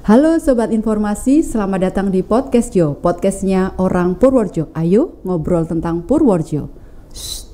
Halo Sobat Informasi, selamat datang di Podcast Jo, podcastnya orang Purworejo. Ayo ngobrol tentang Purworejo. Shh.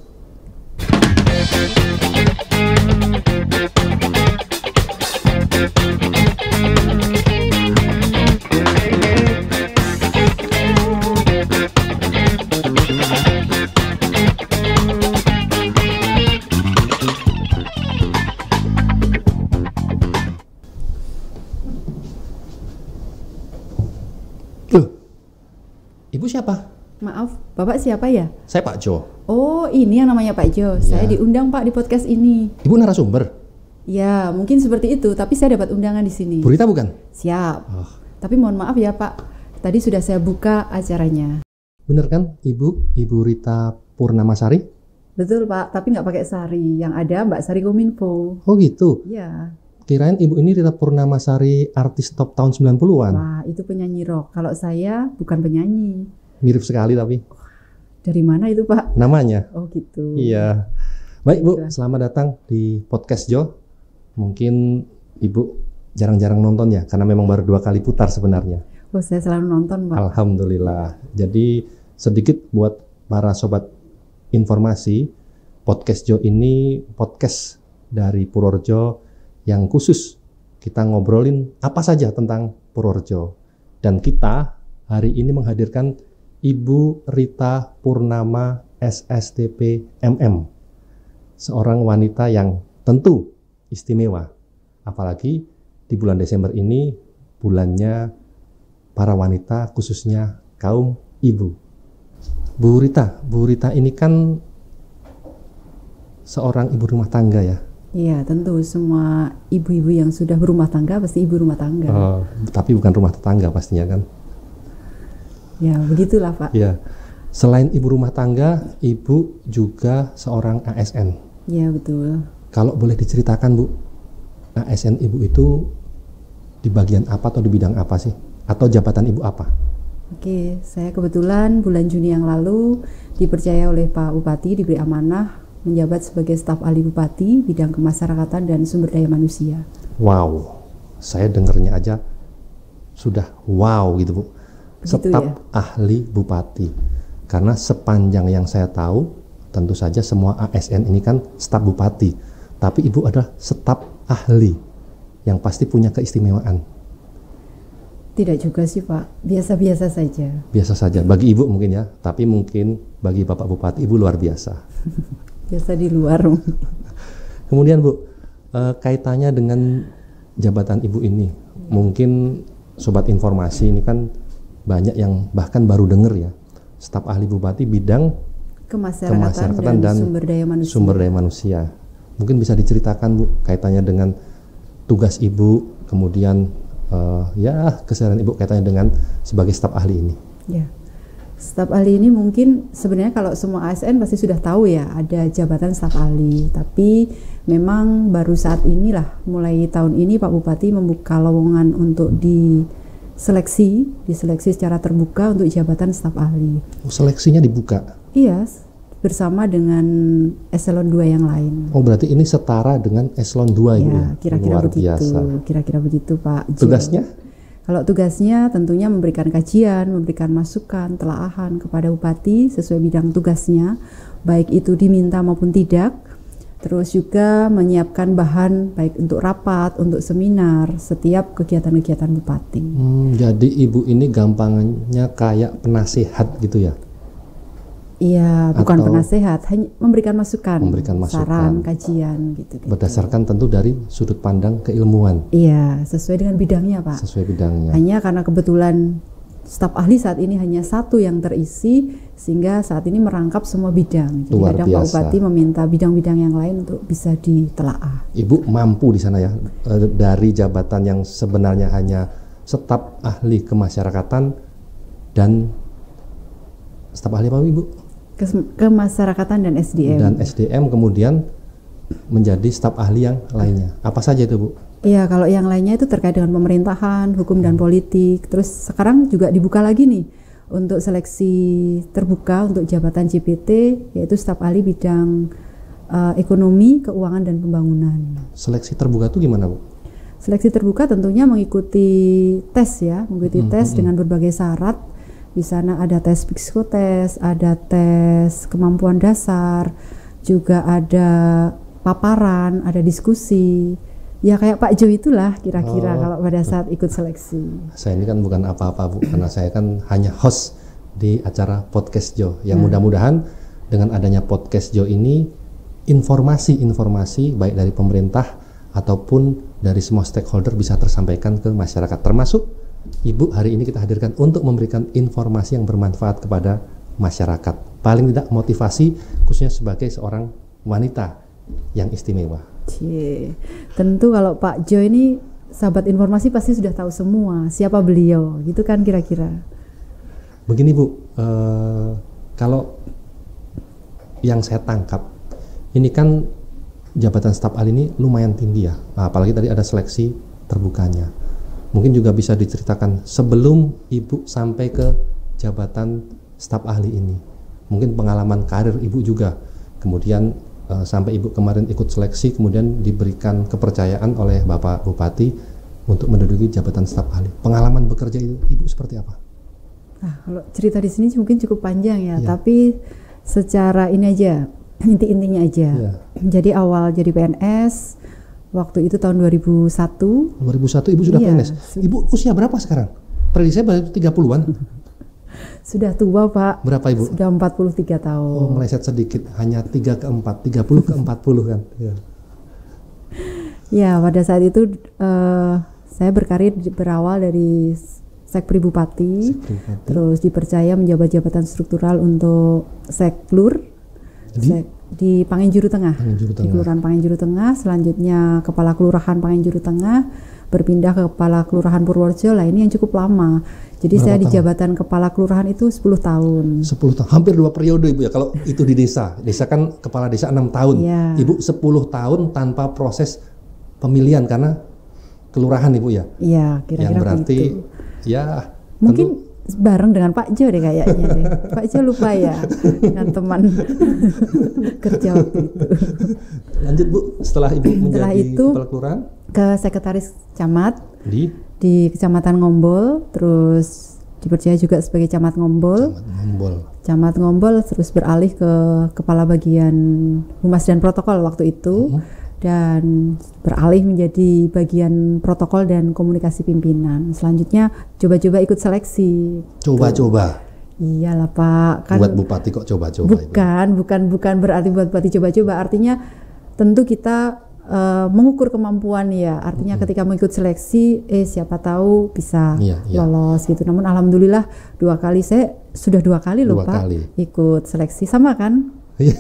Ibu siapa? Maaf, Bapak siapa ya? Saya Pak Jo. Oh, ini yang namanya Pak Jo. Saya diundang Pak di podcast ini. Ibu narasumber? Ya, mungkin seperti itu, tapi saya dapat undangan di sini. Bu Rita bukan? Siap. Tapi mohon maaf ya Pak, tadi sudah saya buka acaranya. Bener kan Ibu Rita Purnamasari? Betul Pak, tapi nggak pakai Sari. Yang ada Mbak Sari Kominfo. Oh gitu? Iya. Kirain Ibu ini Rita Purnamasari, artis top tahun 90-an. Wah, itu penyanyi rock. Kalau saya bukan penyanyi. Mirip sekali tapi. Dari mana itu Pak? Namanya? Oh gitu. Iya. Baik Bu, Baiklah. selamat datang di Podcast Jo. Mungkin Ibu jarang-jarang nonton ya, karena memang baru 2 kali putar sebenarnya. Oh, saya selalu nonton Pak. Alhamdulillah. Jadi sedikit buat para sobat informasi, Podcast Jo ini podcast dari Purworejo yang khusus kita ngobrolin apa saja tentang Purworejo. Dan kita hari ini menghadirkan Ibu Rita Purnama SSTP MM, seorang wanita yang tentu istimewa. Apalagi di bulan Desember ini bulannya para wanita, khususnya kaum ibu. Bu Rita ini kan seorang ibu rumah tangga ya. Iya, tentu semua ibu-ibu yang sudah berumah tangga pasti ibu rumah tangga. Tapi bukan rumah tetangga pastinya kan? Ya, begitulah Pak. Ya. Selain ibu rumah tangga, ibu juga seorang ASN. Iya, betul. Kalau boleh diceritakan Bu, ASN ibu itu di bagian apa atau di bidang apa sih? Atau jabatan ibu apa? Oke, saya kebetulan bulan Juni yang lalu dipercaya oleh Pak Bupati, diberi amanah menjabat sebagai staf ahli Bupati bidang kemasyarakatan dan sumber daya manusia. Wow, saya dengernya aja sudah wow gitu Bu. Begitu Staf ya? ahli Bupati. Karena sepanjang yang saya tahu, tentu saja semua ASN ini kan staf Bupati. Tapi Ibu adalah staf ahli yang pasti punya keistimewaan. Tidak juga sih Pak, biasa-biasa saja. Biasa saja, bagi Ibu mungkin ya. Tapi mungkin bagi Bapak Bupati, Ibu luar biasa. Biasa di luar. Kemudian Bu, kaitannya dengan jabatan Ibu ini, mungkin sobat informasi ini kan banyak yang bahkan baru dengar ya, staf ahli Bupati bidang Kemasyarakatan dan sumber daya manusia. Mungkin bisa diceritakan Bu, kaitannya dengan tugas Ibu, kemudian keseharian Ibu kaitannya dengan sebagai staf ahli ini. Ya. Staf ahli ini mungkin sebenarnya kalau semua ASN pasti sudah tahu ya ada jabatan staf ahli, tapi memang baru saat inilah mulai tahun ini Pak Bupati membuka lowongan untuk diseleksi secara terbuka untuk jabatan staf ahli. Seleksinya dibuka? Iya, bersama dengan eselon 2 yang lain. Oh, berarti ini setara dengan eselon 2 Ibu? Ya, kira-kira begitu. Biasa. Kira-kira begitu Pak. Tugasnya? Kalau tugasnya tentunya memberikan kajian, memberikan masukan, telaahan kepada Bupati sesuai bidang tugasnya, baik itu diminta maupun tidak. Terus juga menyiapkan bahan baik untuk rapat, untuk seminar, setiap kegiatan-kegiatan Bupati. Jadi Ibu ini gampangnya kayak penasehat gitu ya? Iya, bukan penasehat, hanya memberikan masukan, saran, kajian gitu. Berdasarkan tentu dari sudut pandang keilmuan. Iya, sesuai dengan bidangnya Pak. Sesuai bidangnya. Hanya karena kebetulan staf ahli saat ini hanya satu yang terisi, sehingga saat ini merangkap semua bidang. Jadi kadang Pak Bupati meminta bidang-bidang yang lain untuk bisa ditelaah. Ibu mampu di sana ya, dari jabatan yang sebenarnya hanya staf ahli kemasyarakatan dan staf ahli apa Ibu? Kemasyarakatan dan SDM. Dan SDM kemudian menjadi staf ahli yang lainnya. Apa saja itu Bu? Iya, kalau yang lainnya itu terkait dengan pemerintahan, hukum dan politik. Terus sekarang juga dibuka lagi nih untuk seleksi terbuka untuk jabatan JPT, yaitu staf ahli bidang ekonomi, keuangan dan pembangunan. Seleksi terbuka itu gimana Bu? Seleksi terbuka tentunya mengikuti tes ya, mengikuti tes dengan berbagai syarat. Di sana ada tes psikotes, ada tes kemampuan dasar, juga ada paparan, ada diskusi. Ya kayak Pak Jo itulah kira-kira kalau pada saat ikut seleksi. Saya ini kan bukan apa-apa Bu, karena saya kan hanya host di acara Podcast Jo. Yang mudah-mudahan dengan adanya Podcast Jo ini informasi-informasi baik dari pemerintah ataupun dari semua stakeholder bisa tersampaikan ke masyarakat. Termasuk Ibu hari ini kita hadirkan untuk memberikan informasi yang bermanfaat kepada masyarakat. Paling tidak motivasi khususnya sebagai seorang wanita yang istimewa. Tentu kalau Pak Jo ini sahabat informasi pasti sudah tahu semua siapa beliau, gitu kan kira-kira. Begini Bu, kalau yang saya tangkap ini kan jabatan staf ahli ini lumayan tinggi ya, apalagi tadi ada seleksi terbukanya. Mungkin juga bisa diceritakan sebelum Ibu sampai ke jabatan staf ahli ini, mungkin pengalaman karir Ibu juga, kemudian sampai Ibu kemarin ikut seleksi, kemudian diberikan kepercayaan oleh Bapak Bupati untuk menduduki jabatan staf ahli. Pengalaman bekerja itu Ibu seperti apa? Kalau cerita di sini mungkin cukup panjang ya, tapi secara ini aja, inti-intinya aja. Jadi awal jadi PNS waktu itu tahun 2001. 2001 Ibu sudah PNS. Ibu usia berapa sekarang? Prediksi saya baru 30-an. Sudah tua Pak. Berapa Ibu? Sudah 43 tahun. Oh, meleset sedikit, hanya 3 ke 4, 30 ke 40 kan. Ya, pada saat itu saya berkarir berawal dari Sekpri Bupati, terus dipercaya menjabat jabatan struktural untuk Seklur di Pangenjuru Tengah, di Kelurahan Pangenjuru Tengah. Selanjutnya Kepala Kelurahan Pangenjuru Tengah, berpindah ke Kepala Kelurahan Purworejo. Lah ini yang cukup lama. Jadi saya di jabatan Kepala Kelurahan itu 10 tahun. 10 tahun, hampir 2 periode Ibu ya. Kalau itu di desa, desa kan Kepala Desa 6 tahun. Ibu 10 tahun tanpa proses pemilihan karena kelurahan Ibu ya. Iya, kira-kira yang berarti begitu. Ya mungkin bareng dengan Pak Jo deh kayaknya deh. Pak Jo lupa ya dengan teman kerja waktu itu. Lanjut Bu, setelah Ibu menjadi Kepala Kelurahan ke Sekretaris Camat di Kecamatan Ngombol, terus dipercaya juga sebagai Camat Ngombol. Camat Ngombol terus beralih ke Kepala Bagian Humas dan Protokol waktu itu. Dan beralih menjadi bagian protokol dan komunikasi pimpinan. Selanjutnya coba-coba ikut seleksi. Coba-coba? Iyalah Pak. Kan buat Bupati kok coba-coba? Bukan berarti buat Bupati coba-coba. Artinya tentu kita mengukur kemampuan ya. Artinya ketika mengikut seleksi, siapa tahu bisa lolos gitu. Namun alhamdulillah saya sudah 2 kali loh Pak ikut seleksi. Sama kan?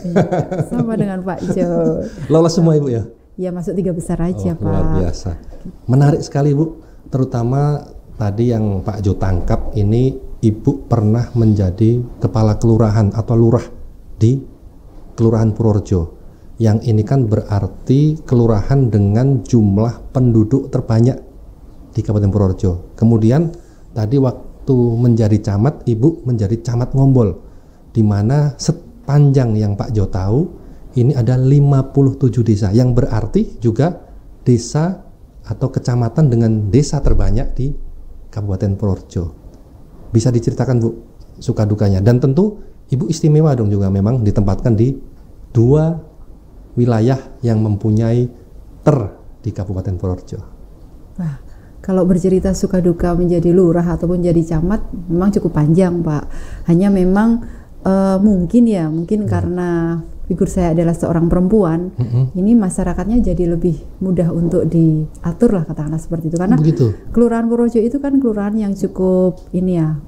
Sama dengan Pak Jo. Lolos semua Ibu ya? Ya masuk 3 besar aja Pak. Luar biasa. Menarik sekali Bu. Terutama tadi yang Pak Jo tangkap ini, Ibu pernah menjadi Kepala Kelurahan atau Lurah di Kelurahan Purworejo. Yang ini kan berarti kelurahan dengan jumlah penduduk terbanyak di Kabupaten Purworejo. Kemudian tadi waktu menjadi camat, Ibu menjadi Camat Ngombol, di mana sepanjang yang Pak Jo tahu ini ada 57 desa, yang berarti juga desa atau kecamatan dengan desa terbanyak di Kabupaten Purworejo. Bisa diceritakan Bu suka dukanya, dan tentu Ibu istimewa dong juga, memang ditempatkan di 2 wilayah yang mempunyai di Kabupaten Purworejo. Wah, kalau bercerita suka duka menjadi lurah ataupun jadi camat memang cukup panjang Pak. Hanya memang mungkin karena figur saya adalah seorang perempuan, ini masyarakatnya jadi lebih mudah untuk diatur lah, katakanlah seperti itu. Karena Kelurahan Purworejo itu kan kelurahan yang cukup ini ya,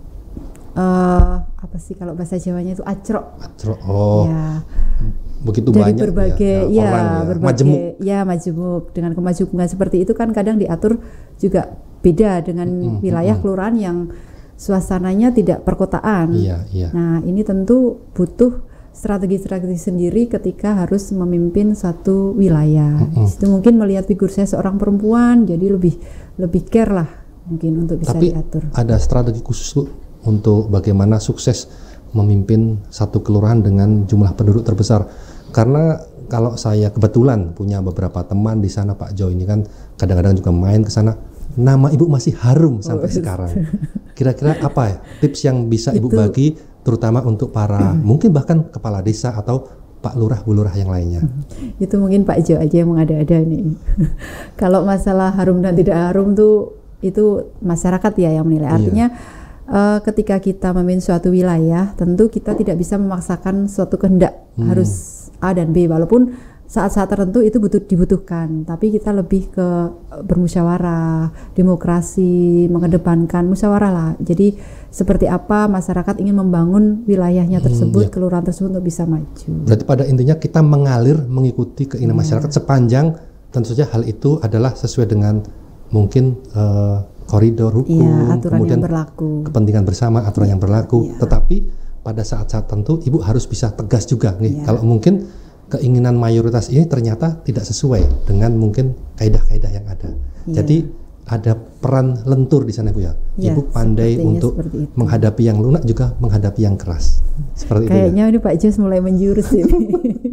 apa sih kalau bahasa Jawanya itu acrok. Ya. Begitu dari banyak berbagai majemuk. Majemuk. Dengan kemajemukan seperti itu kan kadang diatur juga beda dengan wilayah kelurahan yang suasananya tidak perkotaan. Nah, ini tentu butuh strategi-strategi sendiri ketika harus memimpin satu wilayah. Itu mungkin melihat figur saya seorang perempuan, jadi lebih care lah mungkin untuk bisa diatur. Ada strategi khusus Bu untuk bagaimana sukses memimpin satu kelurahan dengan jumlah penduduk terbesar? Karena kalau saya kebetulan punya beberapa teman di sana Pak Jo, ini kan kadang-kadang juga main ke sana. Nama Ibu masih harum sampai sekarang. Kira-kira apa ya tips yang bisa Ibu bagi, terutama untuk para mungkin bahkan kepala desa atau Pak Lurah, Bu Lurah yang lainnya? Itu mungkin Pak Jo aja yang mengada-ada nih. Kalau masalah harum dan tidak harum tuh itu masyarakat ya yang menilai. Artinya ketika kita memimpin suatu wilayah, tentu kita tidak bisa memaksakan suatu kehendak harus A dan B, walaupun saat-saat tertentu itu dibutuhkan, tapi kita lebih ke bermusyawarah, demokrasi, mengedepankan musyawarah lah. Jadi seperti apa masyarakat ingin membangun wilayahnya tersebut, kelurahan tersebut untuk bisa maju. Berarti pada intinya kita mengalir mengikuti keinginan masyarakat sepanjang tentu saja hal itu adalah sesuai dengan mungkin koridor hukum, aturan kemudian yang berlaku, kepentingan bersama, aturan yang berlaku. Tetapi pada saat-saat tertentu Ibu harus bisa tegas juga nih. Kalau mungkin keinginan mayoritas ini ternyata tidak sesuai dengan mungkin kaidah-kaidah yang ada. Jadi ada peran lentur di sana Bu ya. Ibu pandai untuk menghadapi yang lunak juga menghadapi yang keras. Seperti kayaknya ini Pak Jos mulai menjurus ini.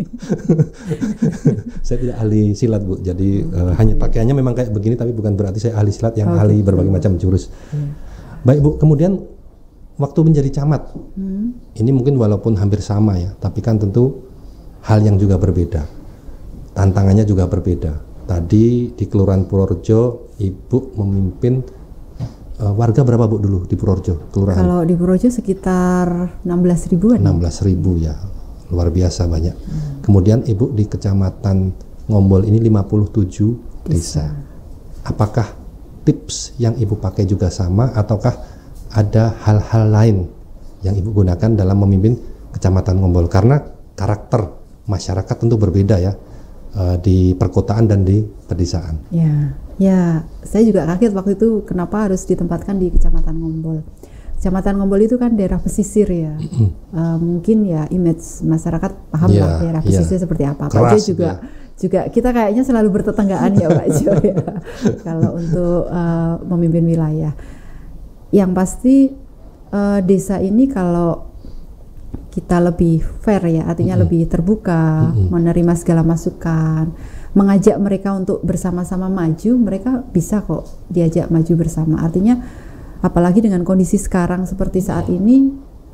Saya tidak ahli silat Bu, jadi hanya pakaiannya memang kayak begini, tapi bukan berarti saya ahli silat yang ahli berbagai macam jurus. Baik Bu, kemudian waktu menjadi camat, ini mungkin walaupun hampir sama ya, tapi kan tentu hal yang juga berbeda, tantangannya juga berbeda. Tadi di Kelurahan Purworejo Ibu memimpin warga berapa Bu dulu di Purworejo kelurahan? Kalau di Purworejo sekitar 16 ribuan. 16 ribu ya, luar biasa banyak. Kemudian Ibu di Kecamatan Ngombol ini 57 desa. Apakah tips yang Ibu pakai juga sama, ataukah ada hal-hal lain yang Ibu gunakan dalam memimpin Kecamatan Ngombol? Karena karakter masyarakat tentu berbeda ya, di perkotaan dan di pedesaan. Ya, saya juga kaget waktu itu kenapa harus ditempatkan di Kecamatan Ngombol. Kecamatan Ngombol itu kan daerah pesisir ya. Mungkin ya image masyarakat paham lah daerah pesisir seperti apa. Pak Jo juga kita kayaknya selalu bertetanggaan ya Pak Jo ya. Kalau untuk memimpin wilayah. Yang pasti desa ini kalau kita lebih fair ya, artinya lebih terbuka, menerima segala masukan, mengajak mereka untuk bersama-sama maju, mereka bisa kok diajak maju bersama. Artinya apalagi dengan kondisi sekarang seperti saat ini,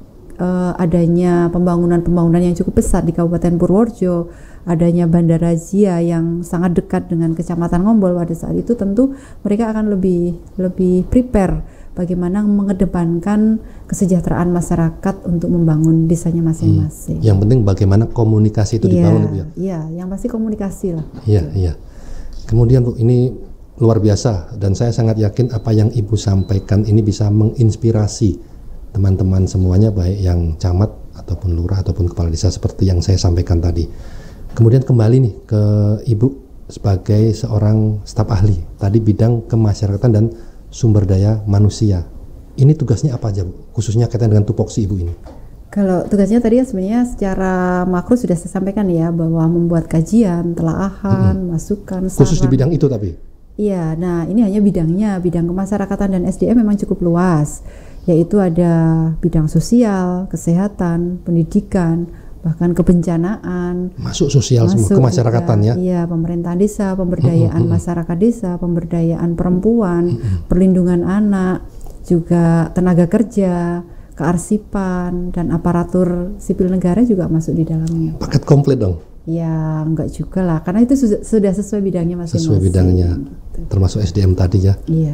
adanya pembangunan yang cukup besar di Kabupaten Purworejo, adanya Bandara Zia yang sangat dekat dengan Kecamatan Ngombol, pada saat itu tentu mereka akan lebih prepare bagaimana mengedepankan kesejahteraan masyarakat untuk membangun desanya masing-masing. Yang penting bagaimana komunikasi itu dibangun Bu ya. Iya, yang pasti komunikasi lah. Iya. Kemudian Bu, ini luar biasa dan saya sangat yakin apa yang Ibu sampaikan ini bisa menginspirasi teman-teman semuanya, baik yang camat ataupun lurah ataupun kepala desa seperti yang saya sampaikan tadi. Kemudian kembali nih ke Ibu sebagai seorang staf ahli tadi bidang kemasyarakatan dan sumber daya manusia. Ini tugasnya apa aja Bu? Khususnya kaitan dengan tupoksi Ibu ini. Kalau tugasnya tadi sebenarnya secara makro sudah saya sampaikan ya, bahwa membuat kajian, telaahan, masukan, saran. Khusus di bidang itu tapi? Iya, nah ini hanya bidang kemasyarakatan dan SDM memang cukup luas, yaitu ada bidang sosial, kesehatan, pendidikan, bahkan kebencanaan. Masuk sosial semua, kemasyarakatan ya? Iya, pemerintahan desa, pemberdayaan masyarakat desa, pemberdayaan perempuan, perlindungan anak, juga tenaga kerja, kearsipan, dan aparatur sipil negara juga masuk di dalamnya. Paket komplit dong? Ya, enggak juga lah, karena itu sudah sesuai bidangnya masing-masing. Sesuai bidangnya, gitu. Termasuk SDM tadi ya? Iya.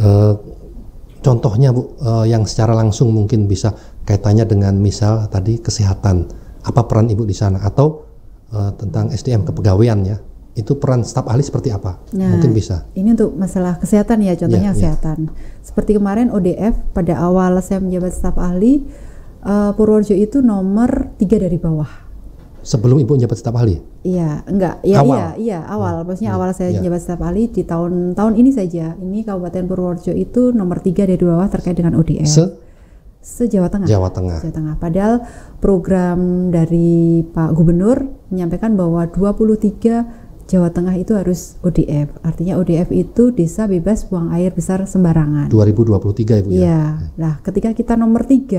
Contohnya Bu, yang secara langsung mungkin bisa kaitannya dengan misal tadi kesehatan. Apa peran Ibu di sana, atau tentang SDM kepegawaian ya, itu peran staf ahli seperti apa? Nah, mungkin bisa. Ini untuk masalah kesehatan ya, contohnya kesehatan. Seperti kemarin ODF pada awal saya menjabat staf ahli, Purworejo itu nomor 3 dari bawah. Sebelum Ibu menjabat staf ahli? Iya, enggak. Ya, awal. Maksudnya awal saya menjabat staf ahli di tahun ini saja. Ini Kabupaten Purworejo itu nomor 3 dari bawah terkait dengan ODF. Se-Jawa Tengah. Jawa Tengah. Padahal program dari Pak Gubernur menyampaikan bahwa 23 Jawa Tengah itu harus ODF. Artinya ODF itu desa bebas buang air besar sembarangan. 2023 Ibu ya? Iya. Nah, ketika kita nomor 3,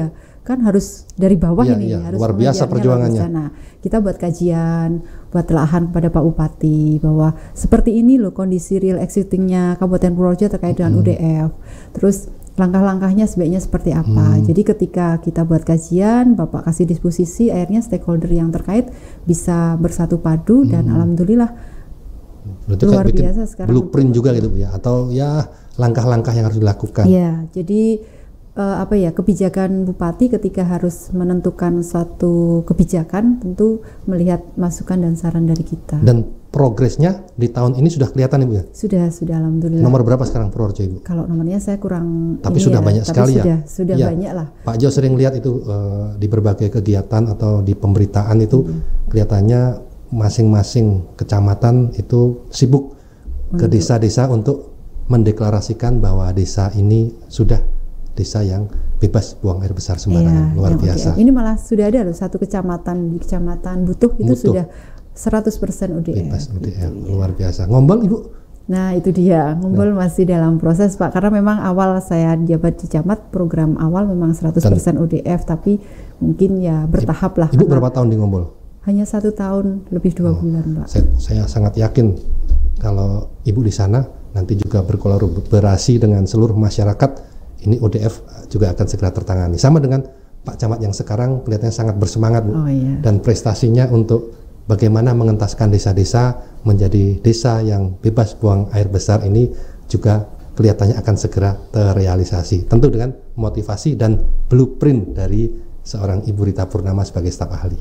kan harus dari bawah Iya, ini iya. harus Luar biasa mengejarnya perjuangannya. luar biasa. Nah, kita buat kajian, buat telahan kepada Pak Bupati bahwa seperti ini loh kondisi real existingnya Kabupaten Purworejo terkait dengan UDF. Terus langkah-langkahnya sebaiknya seperti apa. Jadi ketika kita buat kajian, Bapak kasih disposisi, akhirnya stakeholder yang terkait bisa bersatu padu dan alhamdulillah Berarti luar kayak bikin biasa sekarang. blueprint juga gitu Bu ya, atau ya langkah-langkah yang harus dilakukan. Iya, jadi apa ya, kebijakan Bupati ketika harus menentukan suatu kebijakan tentu melihat masukan dan saran dari kita. Dan progresnya di tahun ini sudah kelihatan Ibu ya. Sudah alhamdulillah. Nomor berapa sekarang Purworejo Ibu? Kalau nomornya saya kurang Tapi ini sudah ya, banyak tapi sekali ya. Sudah Iya. banyak lah. Pak Jo sering lihat itu di berbagai kegiatan atau di pemberitaan itu kelihatannya masing-masing kecamatan itu sibuk ke desa-desa untuk mendeklarasikan bahwa desa ini sudah desa yang bebas buang air besar sembarangan. Iya, Luar yang biasa. ODF. Ini malah sudah ada loh satu kecamatan di Kecamatan Butuh itu Butuh. sudah 100% UDF. Bebas UDF. Gitu, Luar biasa. Ngombol Ibu? Nah itu dia, Ngumpul masih dalam proses Pak, karena memang awal saya jabat di camat program awal memang 100% UDF, tapi mungkin ya bertahap lah. Ibu karena berapa tahun di Ngombol? hanya 1 tahun lebih 2 bulan Pak. Saya sangat yakin kalau Ibu di sana nanti juga berkolaborasi dengan seluruh masyarakat, ini ODF juga akan segera tertangani. Sama dengan Pak Camat yang sekarang kelihatannya sangat bersemangat Bu. Oh iya. Dan prestasinya untuk bagaimana mengentaskan desa-desa menjadi desa yang bebas buang air besar ini juga kelihatannya akan segera terrealisasi. Tentu dengan motivasi dan blueprint dari seorang Ibu Rita Purnama sebagai staf ahli.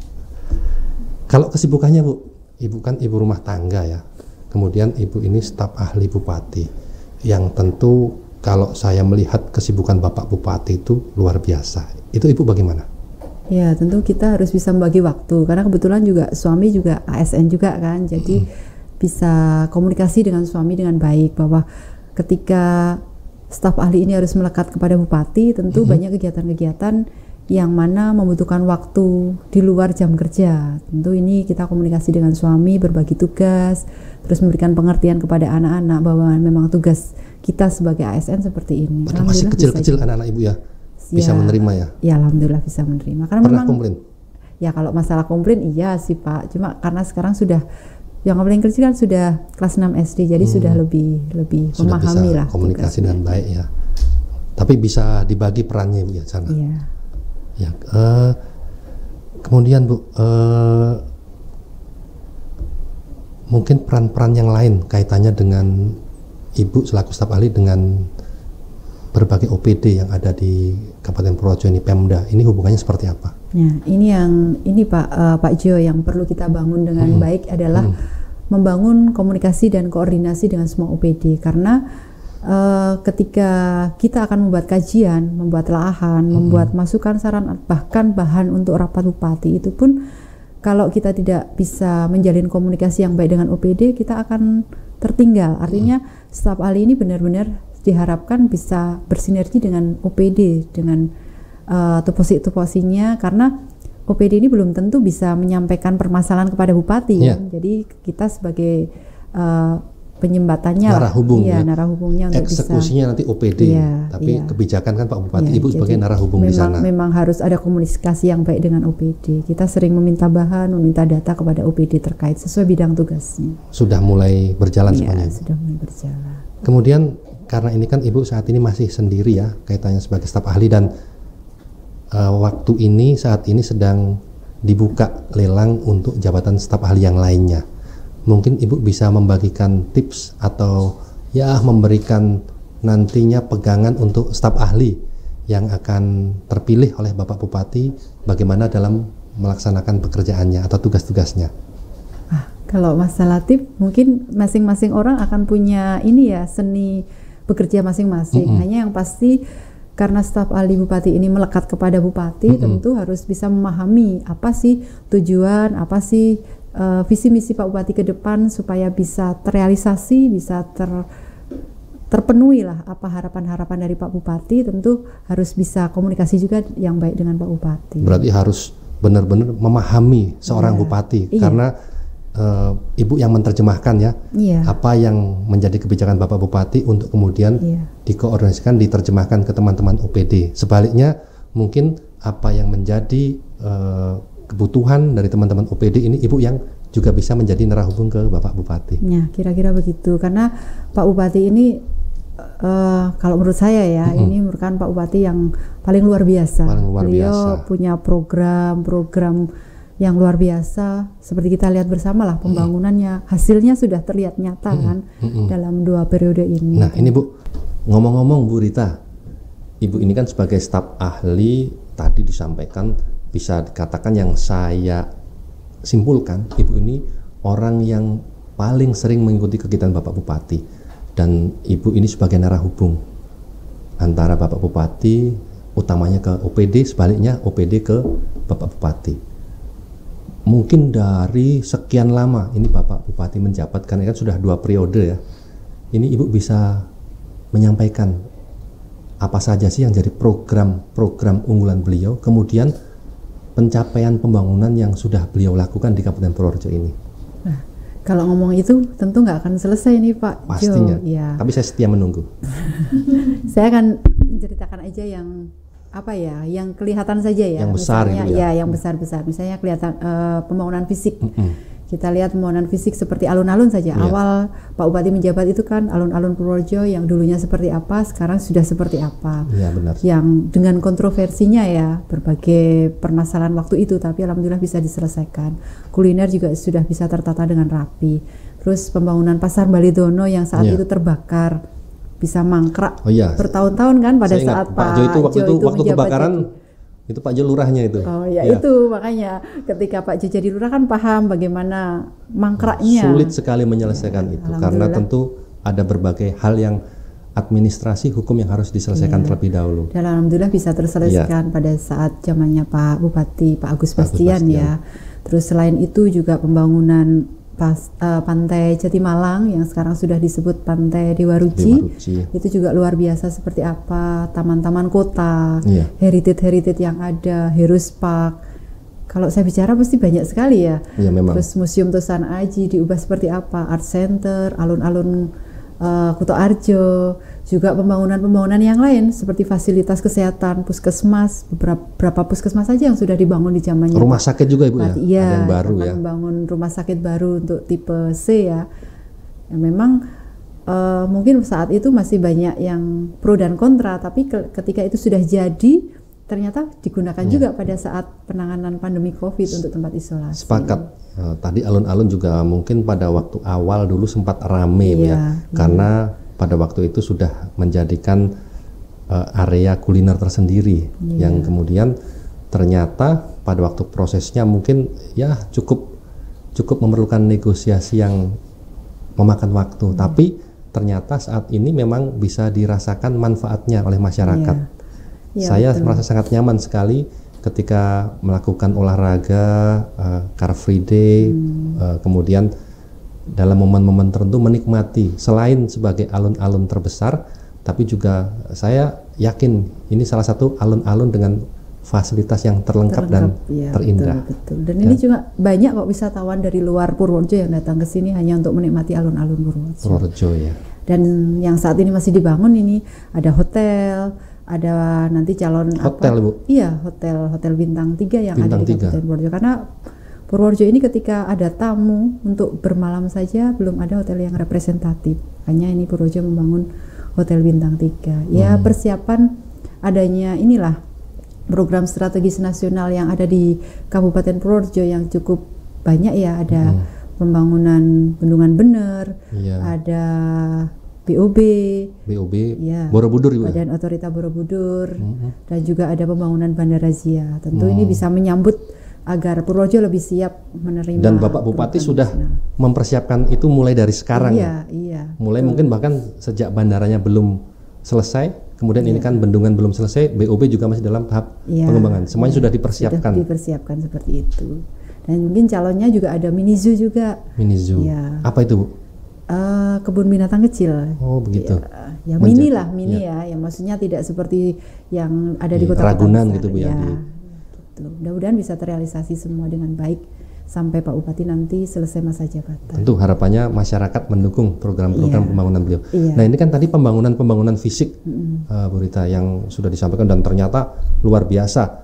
Kalau kesibukannya Bu, Ibu kan ibu rumah tangga ya. Kemudian Ibu ini staf ahli Bupati, yang tentu kalau saya melihat kesibukan Bapak Bupati itu luar biasa. Itu Ibu bagaimana? Ya tentu kita harus bisa membagi waktu, karena kebetulan juga suami juga ASN juga kan, jadi bisa komunikasi dengan suami dengan baik bahwa ketika staf ahli ini harus melekat kepada Bupati, tentu banyak kegiatan-kegiatan yang mana membutuhkan waktu di luar jam kerja. Tentu ini kita komunikasi dengan suami, berbagi tugas, terus memberikan pengertian kepada anak-anak bahwa memang tugas kita sebagai ASN seperti ini. Padahal masih kecil-kecil anak-anak Ibu ya, bisa menerima ya? Ya alhamdulillah bisa menerima. Karena Pernah memang komplain? ya kalau masalah komplain iya sih Pak. Cuma karena sekarang sudah yang paling kecil kan sudah kelas 6 SD, jadi sudah lebih Sudah memahami bisa lah komunikasi tugasnya. dengan baik ya. Tapi bisa dibagi perannya Bu ya sana. Iya. Ya, kemudian Bu, mungkin peran-peran yang lain kaitannya dengan Ibu selaku staf ahli dengan berbagai OPD yang ada di Kabupaten Purworejo ini, Pemda, ini hubungannya seperti apa? Ya, ini Pak Jo yang perlu kita bangun dengan baik adalah membangun komunikasi dan koordinasi dengan semua OPD, karena ketika kita akan membuat kajian, membuat telahan, membuat masukan, saran, bahkan bahan untuk rapat Bupati, itu pun kalau kita tidak bisa menjalin komunikasi yang baik dengan OPD, kita akan tertinggal. Artinya staf ahli ini benar-benar diharapkan bisa bersinergi dengan OPD, dengan tupoksi-tupoksinya, karena OPD ini belum tentu bisa menyampaikan permasalahan kepada Bupati. Yeah. Kan? Jadi kita sebagai penyembatannya, Narah hubung ya. narah hubungnya untuk Eksekusinya nanti OPD, Iya, tapi iya. kebijakan kan Pak Bupati, Ya, Ibu sebagai jadi narah hubung di sana. Memang harus ada komunikasi yang baik dengan OPD. Kita sering meminta bahan, meminta data kepada OPD terkait sesuai bidang tugasnya. Sudah mulai berjalan Ya, semuanya. sudah mulai berjalan. Kemudian karena ini kan Ibu saat ini masih sendiri ya kaitannya sebagai staf ahli, dan waktu ini saat ini sedang dibuka lelang untuk jabatan staf ahli yang lainnya. Mungkin Ibu bisa membagikan tips atau ya memberikan nantinya pegangan untuk staf ahli yang akan terpilih oleh Bapak Bupati, bagaimana dalam melaksanakan pekerjaannya atau tugas-tugasnya. Kalau masalah tips, mungkin masing-masing orang akan punya ini ya, seni bekerja masing-masing. Hanya yang pasti karena staf ahli Bupati ini melekat kepada Bupati, tentu harus bisa memahami apa sih tujuan, apa sih visi misi Pak Bupati ke depan supaya bisa terrealisasi, bisa terpenuhi lah apa harapan-harapan dari Pak Bupati. Tentu harus bisa komunikasi juga yang baik dengan Pak Bupati. Berarti harus benar-benar memahami seorang bupati, karena Ibu yang menerjemahkan ya, apa yang menjadi kebijakan Bapak Bupati untuk kemudian dikoordinasikan, diterjemahkan ke teman-teman OPD. Sebaliknya mungkin apa yang menjadi kebutuhan dari teman-teman OPD ini, Ibu yang juga bisa menjadi nerahubung ke Bapak Bupati. Ya, kira-kira begitu. Karena Pak Bupati ini kalau menurut saya ya, ini merupakan Pak Bupati yang paling luar biasa. Beliau punya program-program yang luar biasa, seperti kita lihat bersama lah pembangunannya, hasilnya sudah terlihat nyata kan dalam 2 periode ini. Nah ini Bu, ngomong-ngomong Bu Rita, Ibu ini kan sebagai staf ahli tadi disampaikan, bisa dikatakan yang saya simpulkan, Ibu ini orang yang paling sering mengikuti kegiatan Bapak Bupati, dan Ibu ini sebagai narahubung antara Bapak Bupati utamanya ke OPD, sebaliknya OPD ke Bapak Bupati. Mungkin dari sekian lama ini Bapak Bupati menjabat, karena kan sudah 2 periode ya, ini Ibu bisa menyampaikan apa saja sih yang jadi program-program unggulan beliau, kemudian pencapaian pembangunan yang sudah beliau lakukan di Kabupaten Purworejo ini. Nah, kalau ngomong itu tentu nggak akan selesai nih Pak Pastinya, Jo. Ya. Tapi saya setia menunggu. Saya akan menceritakan aja yang apa ya, yang kelihatan saja ya. Yang besar misalnya, gitu ya. Yang besar-besar. Misalnya kelihatan pembangunan fisik. Kita lihat pembangunan fisik seperti alun-alun saja. Awal Pak Bupati menjabat itu kan alun-alun Purworejo yang dulunya seperti apa, sekarang sudah seperti apa. Iya benar. Yang dengan kontroversinya ya, berbagai permasalahan waktu itu, tapi alhamdulillah bisa diselesaikan. Kuliner juga sudah bisa tertata dengan rapi. Terus pembangunan Pasar Balidono yang saat itu terbakar, bisa mangkrak bertahun-tahun kan pada saya saat Pak Jo itu waktu kebakaran jadi. Itu Pak Jo lurahnya itu. Oh ya, itu makanya ketika Pak Jo jadi lurah kan paham bagaimana mangkraknya. Sulit sekali menyelesaikan itu karena tentu ada berbagai hal yang administrasi hukum yang harus diselesaikan terlebih dahulu. Dan alhamdulillah bisa terselesaikan pada saat zamannya Pak Bupati Pak Agus Bastian ya. Terus selain itu juga pembangunan Pantai Jatimalang yang sekarang sudah disebut Pantai Dewa Ruci, itu juga luar biasa seperti apa, taman-taman kota, heritage yang ada, Heroes Park. Kalau saya bicara pasti banyak sekali ya. Terus Museum Tosan Aji diubah seperti apa, Art Center, alun-alun Kuto Arjo, juga pembangunan yang lain seperti fasilitas kesehatan, puskesmas, beberapa puskesmas saja yang sudah dibangun di zamannya. Rumah sakit juga Ibu ya? Iya, ada yang baru ya. Membangun rumah sakit baru untuk tipe C ya. Memang mungkin saat itu masih banyak yang pro dan kontra, tapi ketika itu sudah jadi, ternyata digunakan juga pada saat penanganan pandemi COVID untuk tempat isolasi. Sepakat. Tadi alun-alun juga mungkin pada waktu awal dulu sempat rame karena pada waktu itu sudah menjadikan area kuliner tersendiri yang kemudian ternyata pada waktu prosesnya mungkin ya cukup memerlukan negosiasi yang memakan waktu, tapi ternyata saat ini memang bisa dirasakan manfaatnya oleh masyarakat. Saya merasa sangat nyaman sekali ketika melakukan olahraga, Car Free Day, kemudian dalam momen-momen tertentu menikmati, selain sebagai alun-alun terbesar, tapi juga saya yakin ini salah satu alun-alun dengan fasilitas yang terlengkap dan terindah. Betul. Dan ini juga banyak kok wisatawan dari luar Purworejo yang datang ke sini hanya untuk menikmati alun-alun Purworejo. Ya. Dan yang saat ini masih dibangun ini ada hotel, ada nanti calon hotel, Bu? Iya, hotel bintang 3 yang ada di Kabupaten Purworejo. Karena Purworejo ini ketika ada tamu untuk bermalam saja belum ada hotel yang representatif. Hanya ini Purworejo membangun hotel bintang 3. Ya, persiapan adanya inilah program strategis nasional yang ada di Kabupaten Purworejo yang cukup banyak ya. Ada pembangunan bendungan bener, ada BOB, ya, Borobudur juga. Badan Otorita Borobudur, dan juga ada pembangunan Bandara Zia. Tentu ini bisa menyambut agar Purworejo lebih siap menerima. Dan Bapak Bupati sudah mempersiapkan itu mulai dari sekarang. Iya. Mulai mungkin bahkan sejak bandaranya belum selesai, kemudian ini kan bendungan belum selesai, BOB juga masih dalam tahap pengembangan. Semuanya sudah dipersiapkan. Sudah dipersiapkan seperti itu. Dan mungkin calonnya juga ada mini zoo juga. Mini zoo. Ya. Apa itu, Bu? Kebun binatang kecil. Oh begitu. Ya mini lah, ya. Yang maksudnya tidak seperti yang ada di kota Ragunan gitu Bu ya. Mudah-mudahan bisa terrealisasi semua dengan baik sampai Pak Bupati nanti selesai masa jabatan. Tentu harapannya masyarakat mendukung program-program pembangunan beliau. Nah ini kan tadi pembangunan fisik, Bu Rita, yang sudah disampaikan dan ternyata luar biasa.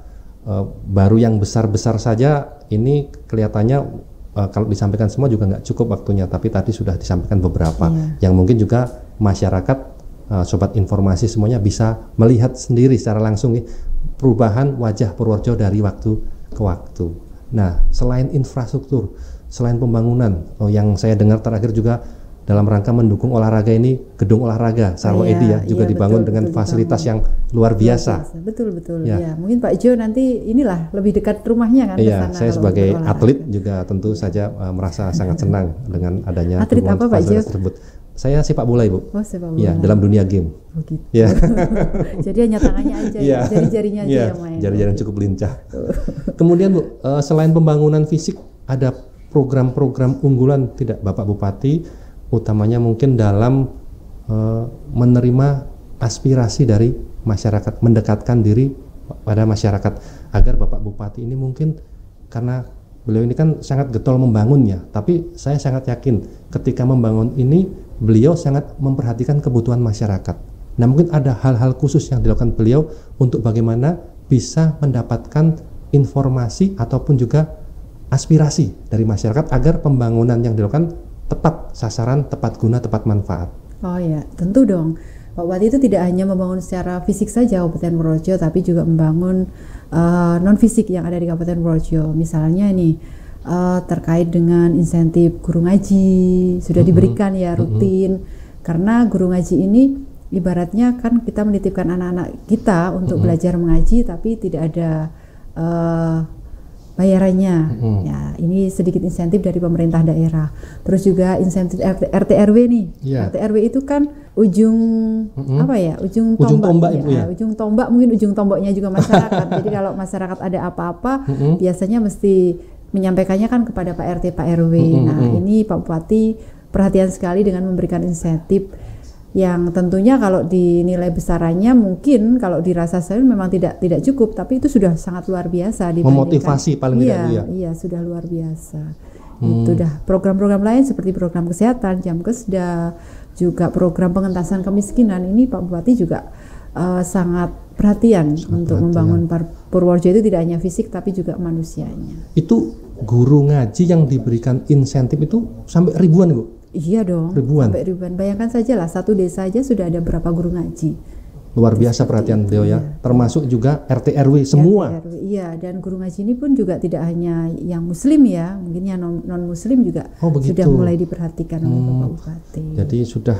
baru yang besar-besar saja ini kelihatannya kalau disampaikan semua juga nggak cukup waktunya, tapi tadi sudah disampaikan beberapa yang mungkin juga masyarakat, sobat informasi semuanya bisa melihat sendiri secara langsung perubahan wajah Purworejo dari waktu ke waktu. Nah, selain infrastruktur, selain pembangunan, yang saya dengar terakhir juga dalam rangka mendukung olahraga ini, gedung olahraga Sarwo Edi juga dibangun dengan fasilitas yang luar biasa. Betul. Ya, mungkin Pak Jo nanti inilah lebih dekat rumahnya kan. Iya, saya sebagai atlet juga tentu saja merasa sangat senang dengan adanya atlet apa Pak Jo? Tersebut. Saya sepak bola, Ibu. Oh, sepak bola. Ya, dalam dunia game. Oh, gitu. Ya. Jadi hanya tangannya aja, jari-jarinya aja yang main. Jari-jari yang cukup lincah. Kemudian Bu, selain pembangunan fisik, ada program-program unggulan tidak Bapak Bupati? Utamanya mungkin dalam menerima aspirasi dari masyarakat, mendekatkan diri pada masyarakat, agar Bapak Bupati ini mungkin, karena beliau ini kan sangat getol membangunnya, tapi saya sangat yakin ketika membangun ini beliau sangat memperhatikan kebutuhan masyarakat. Nah, mungkin ada hal-hal khusus yang dilakukan beliau untuk bagaimana bisa mendapatkan informasi ataupun juga aspirasi dari masyarakat agar pembangunan yang dilakukan tepat sasaran, tepat guna, tepat manfaat. Oh ya, tentu dong. Pak Bupati itu tidak hanya membangun secara fisik saja Kabupaten Purworejo, tapi juga membangun non fisik yang ada di Kabupaten Purworejo. Misalnya ini terkait dengan insentif guru ngaji sudah diberikan ya rutin, karena guru ngaji ini ibaratnya kan kita menitipkan anak-anak kita untuk belajar mengaji, tapi tidak ada bayarannya. Ya, ini sedikit insentif dari pemerintah daerah. Terus juga insentif RT RW nih. RT RW itu kan ujung apa ya? Ujung tombak ya. Ujung tombak, mungkin ujung tombaknya juga masyarakat. Jadi kalau masyarakat ada apa-apa biasanya mesti menyampaikannya kan kepada Pak RT Pak RW. Nah, ini Pak Bupati perhatian sekali dengan memberikan insentif yang tentunya kalau dinilai besarannya mungkin kalau dirasa saya memang tidak cukup, tapi itu sudah sangat luar biasa dibandingkan. Memotivasi paling tidak ya. Iya, sudah luar biasa. Itu dah program-program lain seperti program kesehatan, Jamkesda, juga program pengentasan kemiskinan, ini Pak Bupati juga sangat perhatian untuk membangun Purworejo itu tidak hanya fisik tapi juga manusianya. Itu guru ngaji yang diberikan insentif itu sampai ribuan, Bu? Iya dong, sampai ribuan. Bayangkan saja lah, satu desa aja sudah ada berapa guru ngaji. Luar biasa perhatian beliau ya, termasuk juga RT RW semua. RT, RW, iya, dan guru ngaji ini pun juga tidak hanya yang muslim ya, mungkin yang non muslim juga sudah mulai diperhatikan oleh Bapak Bupati. Jadi sudah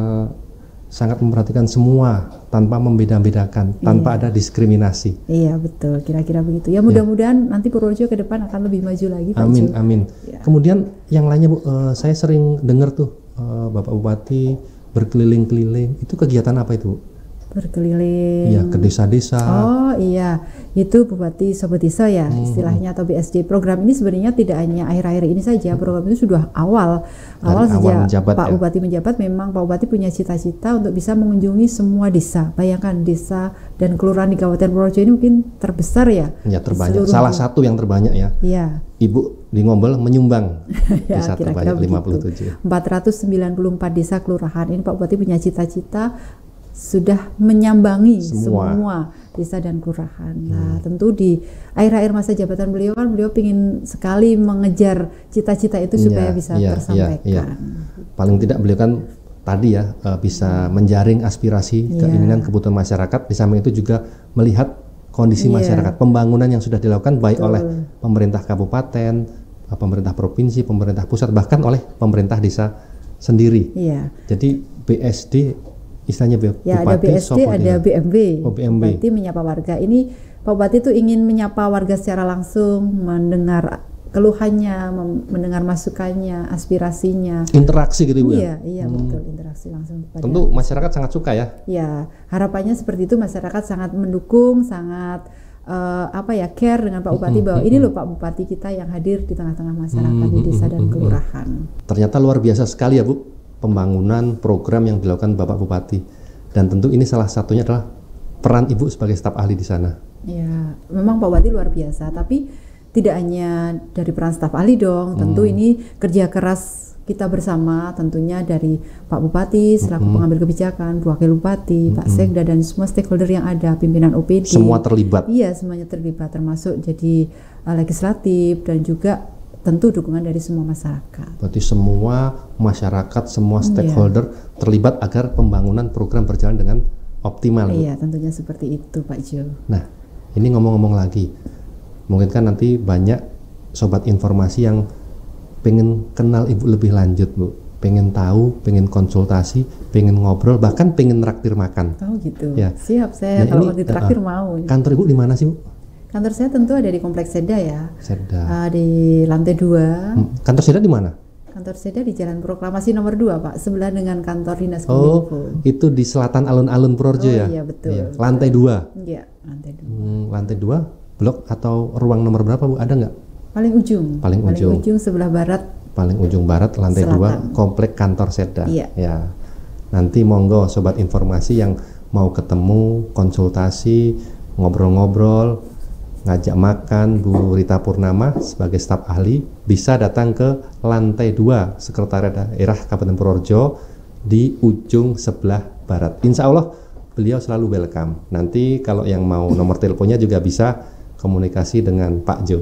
sangat memperhatikan semua tanpa membeda-bedakan, tanpa ada diskriminasi. Iya betul, kira-kira begitu. Ya mudah-mudahan nanti Purworejo ke depan akan lebih maju lagi. Amin, amin. Ya. Kemudian yang lainnya Bu, saya sering dengar tuh Bapak Bupati berkeliling-keliling. Itu kegiatan apa itu, Bu? Berkeliling. Iya, ke desa-desa. Oh iya, itu Bupati Sobat Desa ya istilahnya, atau BSD. Program ini sebenarnya tidak hanya akhir-akhir ini saja, program itu sudah awal sejak Pak Bupati menjabat. Memang Pak Bupati punya cita-cita untuk bisa mengunjungi semua desa. Bayangkan desa dan kelurahan di Kabupaten Purworejo ini mungkin terbesar ya. Ya, terbanyak. Salah satu yang terbanyak ya. Iya. Ibu di Ngombel menyumbang ya, desa terbanyak 57. 494 desa kelurahan. Ini Pak Bupati punya cita-cita sudah menyambangi semua desa dan kelurahan. Nah, tentu di akhir-akhir masa jabatan beliau kan beliau ingin sekali mengejar cita-cita itu supaya bisa tersampaikan. Paling tidak beliau kan tadi ya bisa menjaring aspirasi, keinginan, kebutuhan masyarakat. Di samping itu juga melihat kondisi masyarakat, pembangunan yang sudah dilakukan baik oleh pemerintah kabupaten, pemerintah provinsi, pemerintah pusat, bahkan oleh pemerintah desa sendiri. Jadi BSD istilahnya Bupati, ada BSD, ada BMW. BMW. Bupati menyapa warga. Ini Pak Bupati itu ingin menyapa warga secara langsung, mendengar keluhannya, mendengar masukannya, aspirasinya. Interaksi gitu Bu ya? Iya betul, interaksi langsung. Tentu masyarakat sangat suka ya? Ya, harapannya seperti itu, masyarakat sangat mendukung, sangat care dengan Pak Bupati bahwa ini loh Pak Bupati kita yang hadir di tengah-tengah masyarakat di desa dan kelurahan. Ternyata luar biasa sekali ya Bu, pembangunan program yang dilakukan Bapak Bupati, dan tentu ini salah satunya adalah peran Ibu sebagai staf ahli di sana. Ya, memang Pak Bupati luar biasa, tapi tidak hanya dari peran staf ahli dong, tentu ini kerja keras kita bersama tentunya dari Pak Bupati selaku pengambil kebijakan, Wakil Bupati, Pak Sekda dan semua stakeholder yang ada, pimpinan OPD. Semua terlibat. Iya, semuanya terlibat termasuk jadi legislatif dan juga tentu dukungan dari semua masyarakat. Berarti semua masyarakat, semua stakeholder terlibat agar pembangunan program berjalan dengan optimal. Iya, tentunya seperti itu Pak Jo. Nah, ini ngomong-ngomong lagi, mungkin kan nanti banyak sobat informasi yang pengen kenal Ibu lebih lanjut, Bu. Pengen tahu, pengen konsultasi, pengen ngobrol, bahkan pengen traktir makan. Oh gitu. Ya. Siap, saya kalau di traktir mau. Kantor Ibu di mana sih, Bu? Kantor saya tentu ada di Kompleks Seda ya. Seda. Di lantai 2. Kantor Seda di mana? Kantor Seda di Jalan Proklamasi nomor 2, Pak, sebelah dengan kantor Dinas Kominfo. Kominfo. Itu di selatan alun-alun Purworejo ya? Iya, betul. Iya. Lantai 2. Iya, lantai 2. Lantai 2, blok atau ruang nomor berapa, Bu? Ada nggak? Paling ujung. Paling ujung sebelah barat. Paling ujung barat, lantai Selatan. 2, komplek kantor Seda. Iya. Ya. Nanti monggo sobat informasi yang mau ketemu, konsultasi, ngobrol-ngobrol, ngajak makan Bu Rita Purnama sebagai staf ahli, bisa datang ke lantai 2 Sekretariat Daerah Kabupaten Purworejo di ujung sebelah barat. Insya Allah beliau selalu welcome. Nanti kalau yang mau nomor teleponnya juga bisa komunikasi dengan Pak Jo.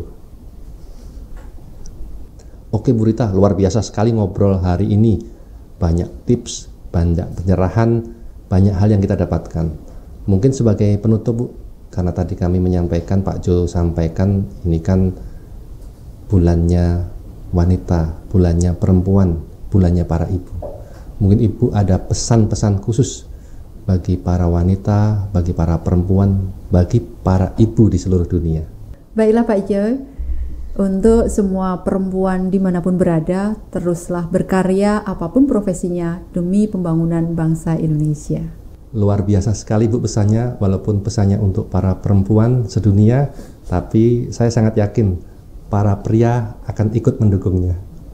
Oke Bu Rita, luar biasa sekali ngobrol hari ini. Banyak tips, banyak pencerahan, banyak hal yang kita dapatkan. Mungkin sebagai penutup Bu, karena tadi kami menyampaikan, Pak Jo sampaikan, ini kan bulannya wanita, bulannya perempuan, bulannya para ibu. Mungkin Ibu ada pesan-pesan khusus bagi para wanita, bagi para perempuan, bagi para ibu di seluruh dunia. Baiklah Pak Jo, untuk semua perempuan dimanapun berada, teruslah berkarya apapun profesinya demi pembangunan bangsa Indonesia. Luar biasa sekali Bu pesannya, walaupun pesannya untuk para perempuan sedunia, tapi saya sangat yakin para pria akan ikut mendukungnya.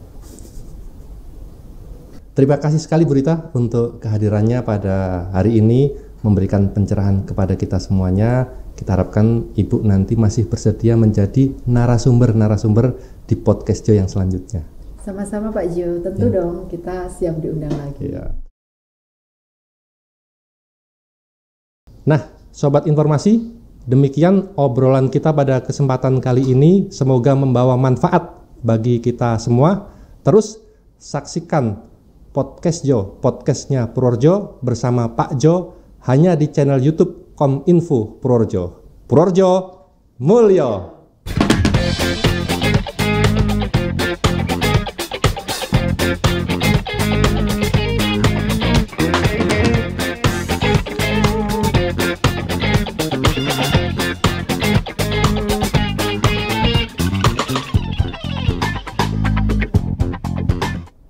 Terima kasih sekali Bu Rita untuk kehadirannya pada hari ini, memberikan pencerahan kepada kita semuanya. Kita harapkan Ibu nanti masih bersedia menjadi narasumber-narasumber di podcast Jo yang selanjutnya. Sama-sama Pak Jo, tentu dong kita siap diundang lagi. Ya. Nah, sobat informasi, demikian obrolan kita pada kesempatan kali ini. Semoga membawa manfaat bagi kita semua. Terus saksikan podcast Jo, podcastnya Purworejo bersama Pak Jo, hanya di channel YouTube Kominfo Purworejo. Purworejo Mulyo.